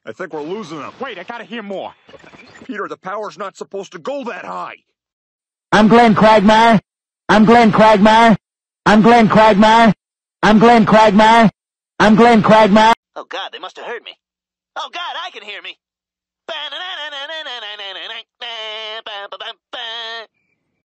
I think we're losing them. Wait, I gotta hear more. Peter, the power's not supposed to go that high. I'm Glenn Quagmire. I'm Glenn Quagmire. I'm Glenn Quagmire. I'm Glenn Quagmire. I'm Glenn Quagmire. Oh God, they must have heard me. Oh God, I can hear me. Ba-na-na-na-na-na-na.